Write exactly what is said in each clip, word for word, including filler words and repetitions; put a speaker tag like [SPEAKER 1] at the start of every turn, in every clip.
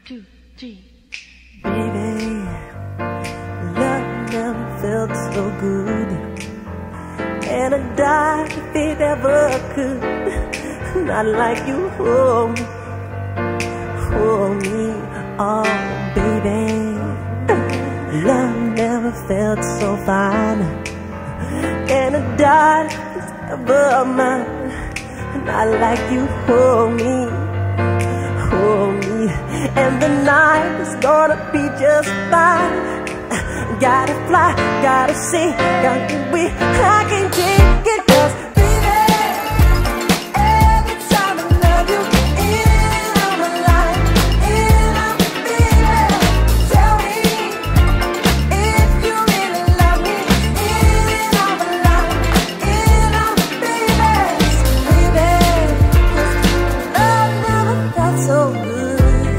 [SPEAKER 1] two, three.
[SPEAKER 2] Baby, love never felt so good, and I'd die if it ever could. Not like you hold me, hold me, oh baby. Love never felt so fine, and I'd die if it's ever mine. Not like you hold me, hold me, and the night is gonna be just fine. Gotta fly, gotta see, gotta be, I can't take it, 'cause baby, every time I love you, in on my life, in on my baby. Tell me if you really love me, in on my life, in on my baby. Baby, 'cause love never felt so good.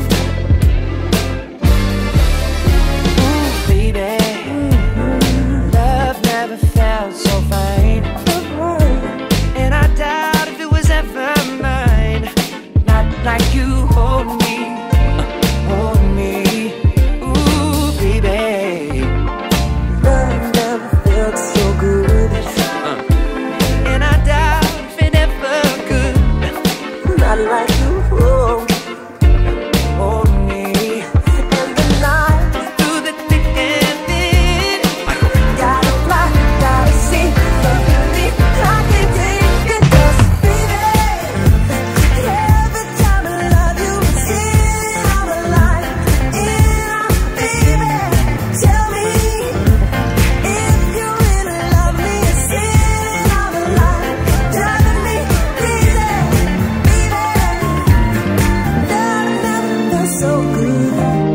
[SPEAKER 3] Ooh, baby, love never felt so fine, and I doubt if it was ever mine. Not like you hold me, hold me. Ooh, baby,
[SPEAKER 2] Love never felt so good,
[SPEAKER 3] and I doubt if it ever could.
[SPEAKER 2] not like you hold me,
[SPEAKER 3] Hold me
[SPEAKER 2] and the night.
[SPEAKER 3] through the thick and thin.
[SPEAKER 2] Gotta fly, gotta see, gotta be, I can't take it, 'cause baby, every time I love you, it's in on my life, in on my baby. Tell me if you really love me, it's in on my life, driving me crazy, baby. Love never felt so good.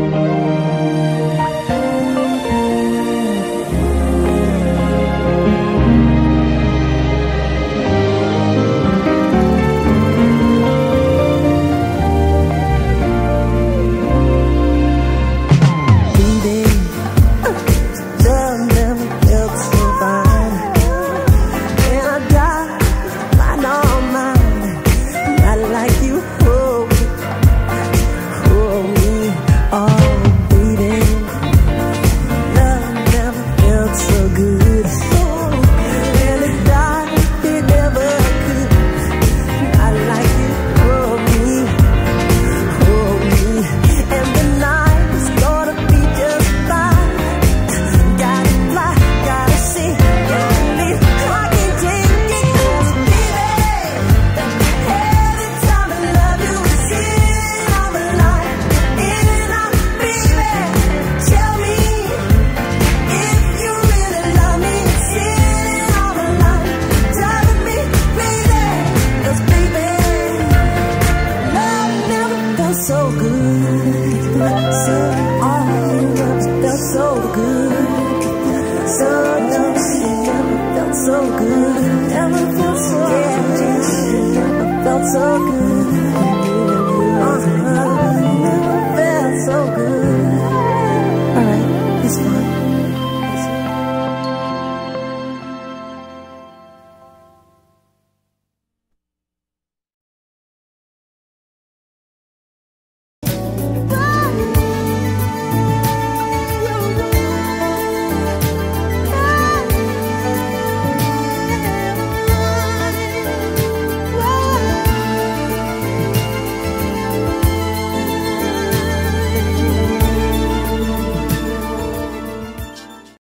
[SPEAKER 2] Baby, love never felt so fine, and I die, mine all mine. Not like you hold me, hold me, oh baby. Love never felt so good, and I die if it never could. Not like you hold me, hold me, and the night is gonna be just fine. Gotta fly, gotta see, gotta leave, I can't take it, 'cause baby, every time I love you, it's in on my life, in on my baby. Tell me if you really love me, it's in on my life, driving me crazy, 'cause baby, love never felt so good. So all love felt so good. So love never felt so good. Never felt so good. Never felt so good.